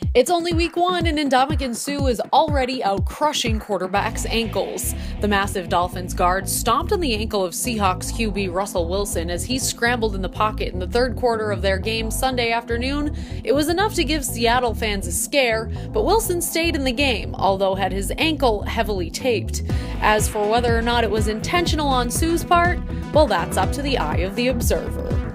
It's only week one, and Ndamukong Suh is already out crushing quarterbacks' ankles. The massive Dolphins guard stomped on the ankle of Seahawks QB Russell Wilson as he scrambled in the pocket in the third quarter of their game Sunday afternoon. It was enough to give Seattle fans a scare, but Wilson stayed in the game, although had his ankle heavily taped. As for whether or not it was intentional on Suh's part, well, that's up to the eye of the observer.